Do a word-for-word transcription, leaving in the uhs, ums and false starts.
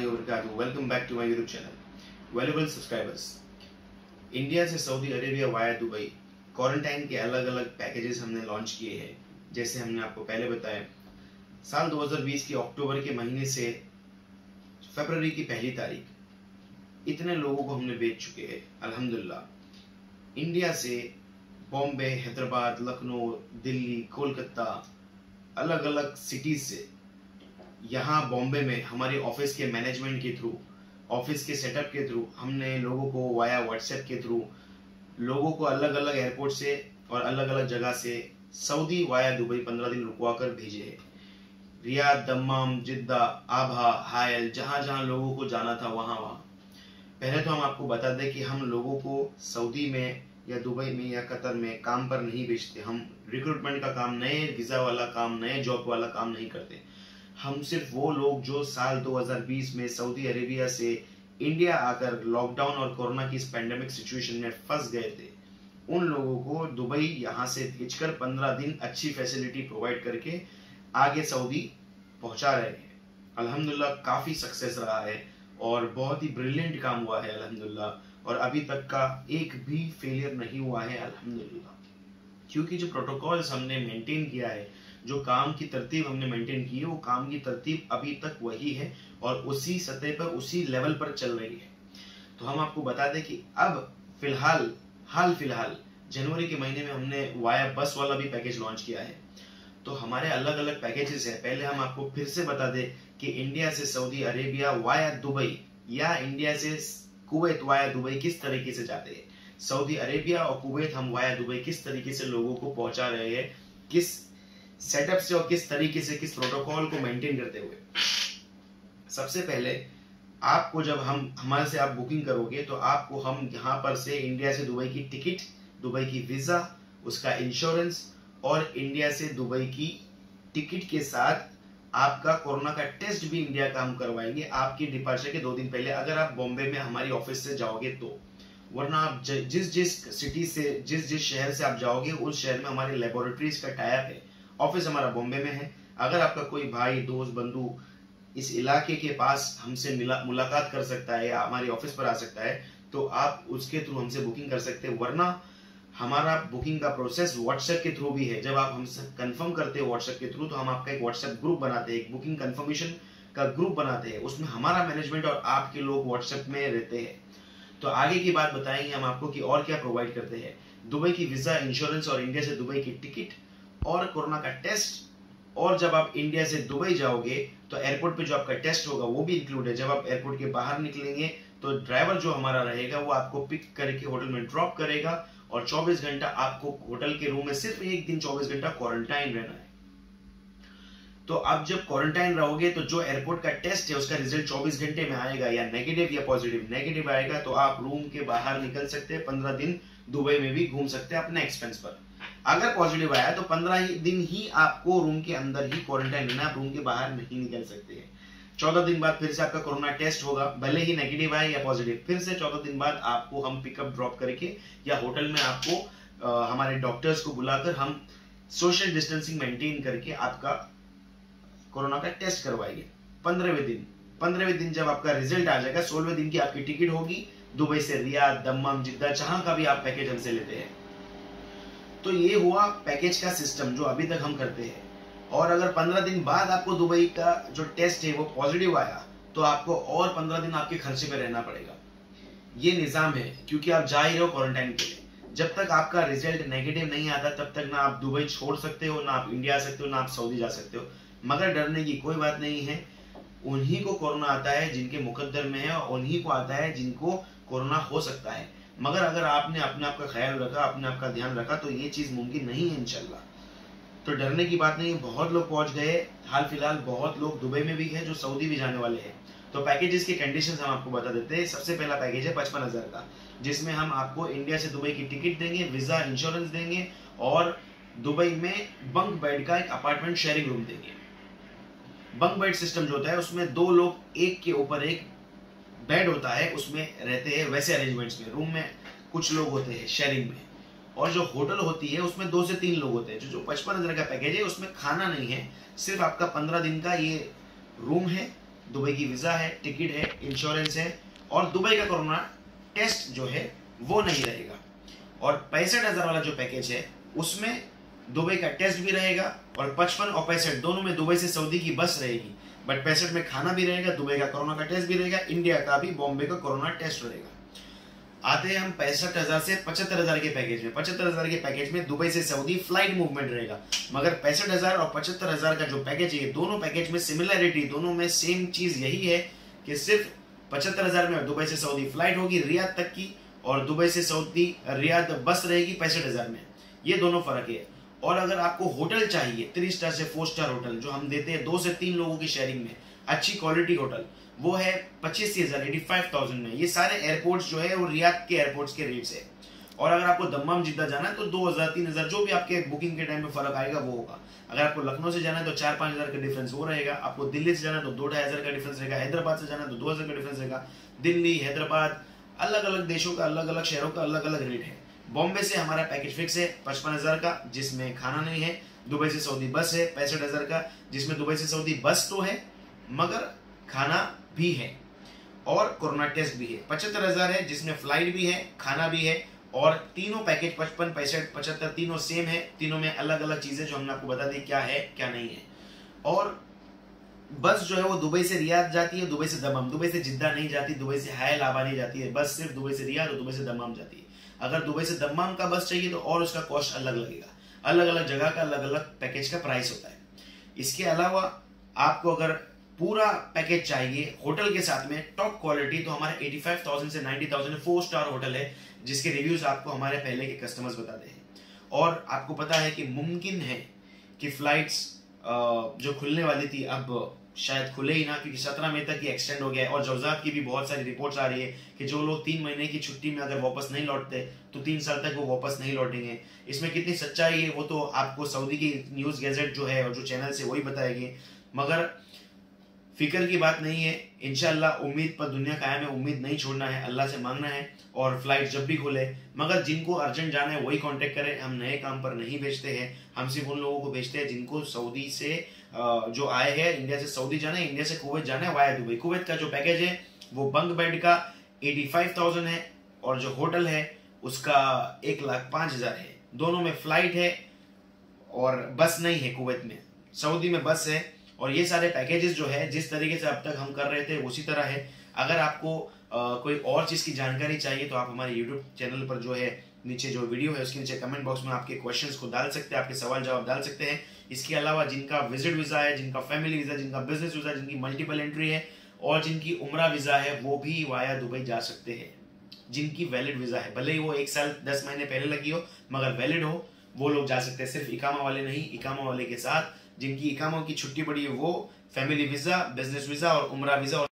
वबरकातुहू। Welcome back to my YouTube channel. Valuable subscribers, India से Saudi Arabia via Dubai quarantine के अलग अलग packages हमने लॉन्च किए हैं। जैसे हमने आपको पहले बताया, साल दो हज़ार बीस के अक्टूबर के महीने से फरवरी की पहली तारीख इतने लोगों को हमने बेच चुके हैं अल्हम्दुलिल्लाह। इंडिया से बॉम्बे, हैदराबाद, लखनऊ, दिल्ली, कोलकाता, अलग अलग सिटीज से यहाँ बॉम्बे में हमारे ऑफिस के मैनेजमेंट के थ्रू, ऑफिस के सेटअप के थ्रू हमने लोगों को वाया व्हाट्सएप के थ्रू लोगों को अलग अलग एयरपोर्ट से और अलग अलग जगह से सऊदी वाया दुबई पंद्रह दिन रुकवा कर भेजे है। रियाद, दम्माम, जिद्दा, आभा, हायल, जहां जहां लोगों को जाना था वहां वहां। पहले तो हम आपको बता दें कि हम लोगों को सऊदी में या दुबई में या कतर में काम पर नहीं भेजते। हम रिक्रूटमेंट का काम, नए वीजा वाला काम, नए जॉब वाला काम नहीं करते। हम सिर्फ वो लोग जो साल दो हज़ार बीस में सऊदी अरेबिया से इंडिया आकर लॉकडाउन और कोरोना की इस पैंडेमिक सिचुएशन में फंस गए थे, उन लोगों को दुबई यहाँ से भेजकर पंद्रह दिन अच्छी फैसिलिटी प्रोवाइड करके आगे सऊदी पहुंचा रहे हैं। अल्हम्दुलिल्लाह काफी सक्सेस रहा है और बहुत ही ब्रिलियंट काम हुआ है अल्हम्दुलिल्लाह। और अभी तक का एक भी फेलियर नहीं हुआ है अल्हम्दुलिल्लाह, क्योंकि जो प्रोटोकॉल्स हमने मेंटेन किया है, जो काम की तरतीब हमने मेंटेन की है, वो काम की तरतीब अभी तक वही है और उसी सतह पर, उसी लेवल पर चल रही है। तो हम आपको बता दें कि अब फिलहाल हाल फिलहाल जनवरी के महीने में हमने वाया बस वाला भी पैकेज लॉन्च किया है। तो हमारे अलग अलग पैकेजेस हैं। पहले हम आपको फिर से बता दें कि इंडिया से सऊदी अरेबिया वाया दुबई या इंडिया से कुवैत वाया दुबई किस तरीके से जाते हैं, सऊदी अरेबिया और कुवैत हम वाया दुबई किस तरीके से लोगों को पहुंचा रहे हैं, किस सेटअप से और किस तरीके से, किस प्रोटोकॉल को मेंटेन करते हुए। सबसे पहले आपको जब हम हमारे से आप बुकिंग करोगे तो आपको हम यहाँ पर से इंडिया से दुबई की टिकट, दुबई की वीजा, उसका इंश्योरेंस और इंडिया से दुबई की टिकट के साथ आपका कोरोना का टेस्ट भी इंडिया का हम करवाएंगे आपकी डिपार्चर के दो दिन पहले, अगर आप बॉम्बे में हमारी ऑफिस से जाओगे तो। वरना आप जिस जिस सिटी से, जिस जिस शहर से आप जाओगे उस शहर में हमारे लेबोरेटरीज का टाइप है। ऑफिस हमारा बॉम्बे में है। अगर आपका कोई भाई, दोस्त, बंधु इस इलाके के पास हमसे मिला मुलाकात कर सकता है या हमारी ऑफिस पर आ सकता है तो आप उसके थ्रू हमसे बुकिंग कर सकते हैं। वरना हमारा बुकिंग का प्रोसेस व्हाट्सएप के थ्रू भी है। जब आप हमसे कंफर्म करते हैं व्हाट्सएप के थ्रू तो हम आपका एक व्हाट्सएप ग्रुप बनाते हैं, एक बुकिंग कंफर्मेशन का ग्रुप बनाते हैं। उसमें हमारा मैनेजमेंट और आपके लोग व्हाट्सएप में रहते हैं। तो आगे की बात बताएंगे हम आपको कि और क्या प्रोवाइड करते हैं। दुबई की वीजा, इंश्योरेंस और इंडिया से दुबई की टिकट और कोरोना का टेस्ट। और जब आप इंडिया से दुबई जाओगे तो एयरपोर्ट पे जो आपका टेस्ट होगा वो भी इंक्लूड है। जब आप एयरपोर्ट के बाहर निकलेंगे तो ड्राइवर जो हमारा रहेगा वो आपको पिक करके होटल में ड्रॉप करेगा और चौबीस घंटा आपको होटल के रूम में सिर्फ एक दिन चौबीस घंटा क्वारंटाइन रहना है। तो आप जब क्वारंटाइन रहोगे तो जो एयरपोर्ट का टेस्ट है उसका रिजल्ट चौबीस घंटे में आएगा, या नेगेटिव या पॉजिटिव। नेगेटिव आएगा तो आप रूम के बाहर निकल सकते हैं, पंद्रह दिन दुबई में भी घूम सकते हैं अपने एक्सपेंस पर। अगर पॉजिटिव आया तो पंद्रह दिन ही आपको रूम के अंदर ही क्वारंटाइन रहना, आप रूम के बाहर नहीं निकल सकते हैं। चौदह दिन बाद फिर से आपका कोरोना टेस्ट होगा, भले ही नेगेटिव आए या पॉजिटिव, फिर से चौदह दिन बाद आपको हम पिकअप ड्रॉप करके या होटल में आपको आ, हमारे डॉक्टर्स को बुलाकर हम सोशल डिस्टेंसिंग मेंटेन करके आपका कोरोना का टेस्ट करवाएंगे। पंद्रहवें दिन पंद्रहवें दिन जब आपका रिजल्ट आ जाएगा, सोलहवें दिन की आपकी टिकट होगी दुबई से रियाद, दम्माम, जिद्दा, जहां का भी आप पैकेज हमसे लेते हैं। तो ये हुआ पैकेज का सिस्टम जो अभी तक हम करते हैं। और अगर पंद्रह दिन बाद आपको दुबई का जो टेस्ट है वो पॉजिटिव आया तो आपको और पंद्रह दिन आपके खर्चे में रहना पड़ेगा। ये निजाम है, क्योंकि आप जा ही रहे हो क्वारंटाइन के लिए। जब तक आपका रिजल्ट नेगेटिव नहीं आता तब तक ना आप दुबई छोड़ सकते हो, ना आप इंडिया आ सकते हो, ना आप सऊदी जा सकते हो। मगर डरने की कोई बात नहीं है। उन्हीं को कोरोना आता है जिनके मुकद्दर में है, और उन्हीं को आता है जिनको कोरोना हो सकता है। मगर अगर आपने अपने आप का ख्याल रखा, अपने आप का ध्यान रखा तो ये चीज मुमकिन नहीं है इंशाल्लाह। तो डरने की बात नहीं है। बहुत लोग पहुंच गए, हाल फिलहाल बहुत लोग दुबई में भी है जो सऊदी भी जाने वाले हैं। तो पैकेजेस के कंडीशंस हम आपको बता देते हैं। सबसे पहला पैकेज है पचपन हजार का, जिसमें हम आपको इंडिया से दुबई की टिकट देंगे, वीजा, इंश्योरेंस देंगे और दुबई में बंक बेड का एक अपार्टमेंट शेयरिंग रूम देंगे। बंक बेड सिस्टम जो होता है उसमें दो लोग एक के ऊपर एक बेड होता है, उसमें रहते हैं। वैसे अरेंजमेंट्स में रूम में कुछ लोग होते हैं शेयरिंग में। और जो होटल होती है उसमें दो से तीन लोग होते हैं। जो जो पचपन हजार का पैकेज है उसमें खाना नहीं है, सिर्फ आपका पंद्रह दिन का ये रूम है, दुबई की वीजा है, टिकट है, इंश्योरेंस है और दुबई का कोरोना टेस्ट जो है वो नहीं रहेगा। और पैंसठ हजार वाला जो पैकेज है उसमें दुबई का टेस्ट भी रहेगा और पचपन और पैंसठ दोनों में दुबई से सऊदी की बस रहेगी, बट पैंसठ में खाना भी रहेगा, दुबई का कोरोना का टेस्ट भी रहेगा, इंडिया का भी बॉम्बे का कोरोना टेस्ट रहेगा। आते हैं हम पैंसठ हजार से पचहत्तर हजार के पैकेज में। पचहत्तर हजार के पैकेज में दुबई से सऊदी फ्लाइट मूवमेंट रहेगा, मगर पैंसठ हजार और पचहत्तर हजार का जो पैकेज है दोनों पैकेज में सिमिलरिटी, दोनों में सेम चीज यही है कि सिर्फ पचहत्तर हजार में दुबई से सऊदी फ्लाइट होगी रियाद तक की और दुबई से सऊदी रियाद बस रहेगी पैंसठ हजार में। ये दोनों फर्क है। और अगर आपको होटल चाहिए थ्री स्टार से फोर स्टार होटल जो हम देते हैं दो से तीन लोगों की शेयरिंग में, अच्छी क्वालिटी होटल, वो है पच्चीस हजार एटी फाइव थाउजेंड में। ये सारे एयरपोर्ट्स जो है वो रियाद के एयरपोर्ट्स के रेट्स है। और अगर आपको दम्माम जिद्दा जाना है तो दो हजार तीन हजार जो भी आपके बुकिंग के टाइम में फर्क आएगा वो होगा। अगर आपको लखनऊ से जाना है तो चार पांच हजार का डिफरेंस वो रहेगा। आपको दिल्ली से जाना है तो दो ढाई हजार का डिफरेंस रहेगा। हैदराबाद से जाना है तो दो हजार का डिफरेंस रहेगा। दिल्ली, हैदराबाद, अलग अलग देशों का अलग अलग शहरों का अलग अलग रेट है। बॉम्बे से हमारा पैकेज फिक्स है पचपन हजार का, जिसमें खाना नहीं है। दुबई से सऊदी बस है पैंसठ हजार का, जिसमें दुबई से सऊदी बस तो है मगर खाना भी है और कोरोना टेस्ट भी है। पचहत्तर हजार है जिसमें फ्लाइट भी है, खाना भी है और तीनों पैकेज पचपन पैंसठ पचहत्तर तीनों सेम है। तीनों में अलग अलग चीजें जो हमने आपको बता दी क्या है क्या नहीं है। और बस जो है वो दुबई से रियाद जाती है, दुबई से दमाम, दुबई से जिद्दा नहीं जाती, दुबई से हायल आबा नहीं जाती है। बस सिर्फ दुबई से रियाद और दुबई से दमाम जाती है। अगर दुबई से दमाम का बस चाहिए तो और उसका कॉस्ट अलग लगेगा। अलग अलग जगह का अलग अलग पैकेज का प्राइस होता है। इसके अलावा आपको अगर पूरा पैकेज चाहिए होटल के साथ में टॉप क्वालिटी, तो हमारा पचासी हज़ार से नब्बे हज़ार फोर स्टार होटल है जिसके रिव्यूज आपको हमारे पहले के कस्टमर्स बताते हैं। और आपको पता है कि मुमकिन है कि फ्लाइट्स जो खुलने वाली थी अब शायद खुले ही ना, क्योंकि सत्रह मई तक ही एक्सटेंड हो गया है। और जवजात की भी बहुत सारी रिपोर्ट्स आ रही है कि जो लोग तीन महीने की छुट्टी में अगर वापस नहीं लौटते तो तीन साल तक वो वापस नहीं लौटेंगे। इसमें कितनी सच्चाई है वो तो आपको सऊदी की न्यूज गैजेट जो है और जो चैनल से वही बताएगी, मगर फिक्र की बात नहीं है। इंशाल्लाह उम्मीद पर दुनिया कायम है, उम्मीद नहीं छोड़ना है, अल्लाह से मांगना है और फ्लाइट जब भी खुले। मगर जिनको अर्जेंट जाना है वही कांटेक्ट करें। हम नए काम पर नहीं भेजते हैं, हम सिर्फ उन लोगों को भेजते हैं जिनको सऊदी से जो आए हैं, इंडिया से सऊदी जाना है, इंडिया से कुवैत जाना है वाया दुबई। कुवैत का जो पैकेज है वो बंक बेड का पचासी हज़ार है और जो होटल है उसका एक लाख पांच हजार है। दोनों में फ्लाइट है और बस नहीं है। कुवैत में, सऊदी में बस है। और ये सारे पैकेजेस जो है जिस तरीके से अब तक हम कर रहे थे उसी तरह है। अगर आपको आ, कोई और चीज की जानकारी चाहिए तो आप हमारे यूट्यूब चैनल पर जो है नीचे जो वीडियो है उसके नीचे कमेंट बॉक्स में आपके क्वेश्चंस को डाल सकते हैं, आपके सवाल जवाब डाल सकते हैं। इसके अलावा जिनका विजिट वीजा है, जिनका फैमिली वीजा, जिनका बिजनेस वीजा, जिनकी मल्टीपल एंट्री है और जिनकी उम्रा वीजा है वो भी वाया दुबई जा सकते हैं। जिनकी वैलिड वीजा है, भले ही वो एक साल दस महीने पहले लगी हो मगर वैलिड हो, वो लोग जा सकते हैं। सिर्फ इकामा वाले नहीं, इकामा वाले के साथ जिनकी इकामा की छुट्टी पड़ी है वो फैमिली वीजा, बिजनेस वीजा और उम्रा वीजा